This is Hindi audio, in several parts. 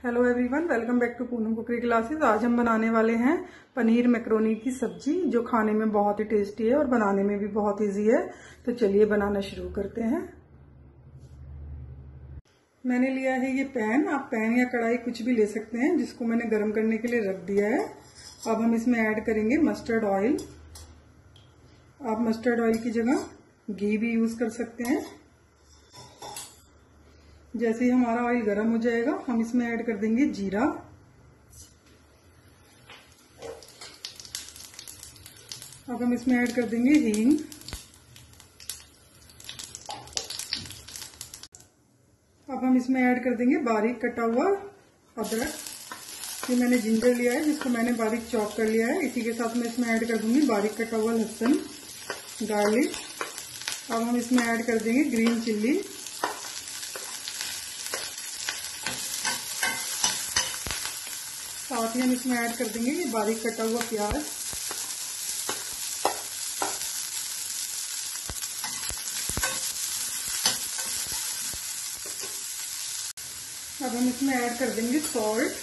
Hello everyone, welcome back to Poonam cookery classes. आज हम बनाने वाले हैं पनीर मैक्रोनी की सब्जी, जो खाने में बहुत ही टेस्टी है और बनाने में भी बहुत इजी है। तो चलिए बनाना शुरू करते हैं। मैंने लिया है ये पैन। आप पैन या कढ़ाई कुछ भी ले सकते हैं, जिसको मैंने गर्म करने के लिए रख दिया है। अब हम इसमें ऐड करेंगे मस्टर्ड ऑयल। आप मस्टर्ड ऑयल की जगह घी भी यूज कर सकते हैं। जैसे ही हमारा ऑयल गर्म हो जाएगा, हम इसमें ऐड कर देंगे जीरा। अब हम इसमें ऐड कर देंगे हींग। अब हम इसमें ऐड कर देंगे बारीक कटा हुआ अदरक। ये मैंने जिंजर लिया है, जिसको मैंने बारीक चॉप कर लिया है। इसी के साथ मैं इसमें ऐड कर दूंगी बारीक कटा हुआ लहसुन, गार्लिक। अब हम इसमें ऐड कर देंगे ग्रीन चिल्ली। साथ ही हम इसमें ऐड कर देंगे ये बारीक कटा हुआ प्याज। अब हम इसमें ऐड कर देंगे सॉल्ट।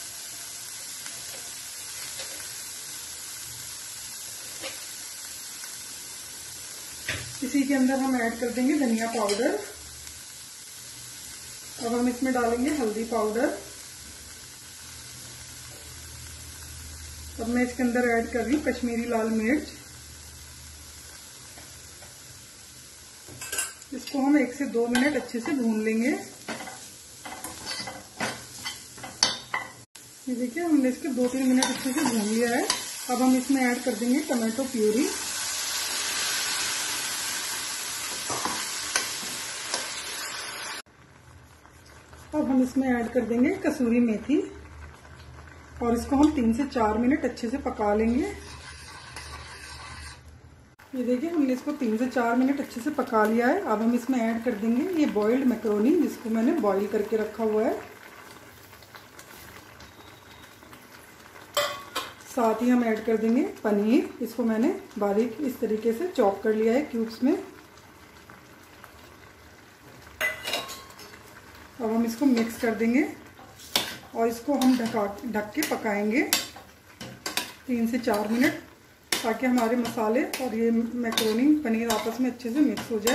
इसी के अंदर हम ऐड कर देंगे धनिया पाउडर। अब हम इसमें डालेंगे हल्दी पाउडर। अब मैं इसके अंदर ऐड कर रही हूँ कश्मीरी लाल मिर्च। इसको हम 1 से 2 मिनट अच्छे से भून लेंगे। ये देखिए, हमने इसके 2-3 मिनट अच्छे से भून लिया है। अब हम इसमें ऐड कर देंगे टमाटो प्यूरी। अब हम इसमें ऐड कर देंगे कसूरी मेथी और इसको हम 3 से 4 मिनट अच्छे से पका लेंगे। ये देखिए, हमने इसको 3 से 4 मिनट अच्छे से पका लिया है। अब हम इसमें ऐड कर देंगे ये बॉइल्ड मैक्रोनी, जिसको मैंने बॉईल करके रखा हुआ है। साथ ही हम ऐड कर देंगे पनीर। इसको मैंने बारीक इस तरीके से चॉप कर लिया है क्यूब्स में। अब हम इसको मिक्स कर देंगे और इसको हम ढक के पकाएंगे 3 से 4 मिनट, ताकि हमारे मसाले और ये मैक्रोनी पनीर आपस में अच्छे से मिक्स हो जाए।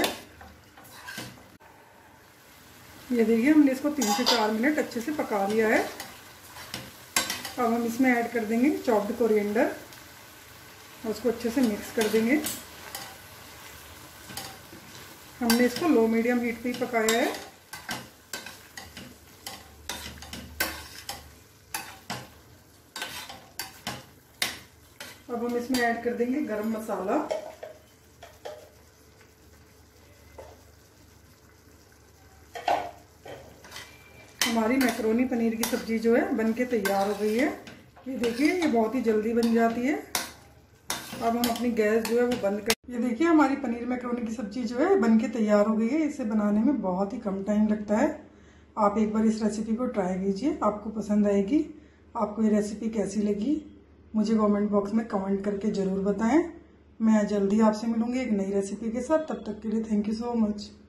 ये देखिए, हमने इसको 3 से 4 मिनट अच्छे से पका लिया है। अब हम इसमें ऐड कर देंगे चॉप्ड कोरिएंडर और उसको अच्छे से मिक्स कर देंगे। हमने इसको लो मीडियम हीट पे ही पकाया है। अब हम इसमें ऐड कर देंगे गरम मसाला। हमारी मैक्रोनी पनीर की सब्जी जो है बनके तैयार हो गई है। ये देखिए, ये बहुत ही जल्दी बन जाती है। अब हम अपनी गैस जो है वो बंद कर। ये देखिए, हमारी पनीर मैक्रोनी की सब्जी जो है बनके तैयार हो गई है। इसे बनाने में बहुत ही कम टाइम लगता है। आप एक बार इस रेसिपी को ट्राई कीजिए, आपको पसंद आएगी। आपको ये रेसिपी कैसी लगी मुझे कमेंट बॉक्स में कमेंट करके ज़रूर बताएं। मैं जल्दी आपसे मिलूंगी एक नई रेसिपी के साथ। तब तक के लिए थैंक यू सो मच।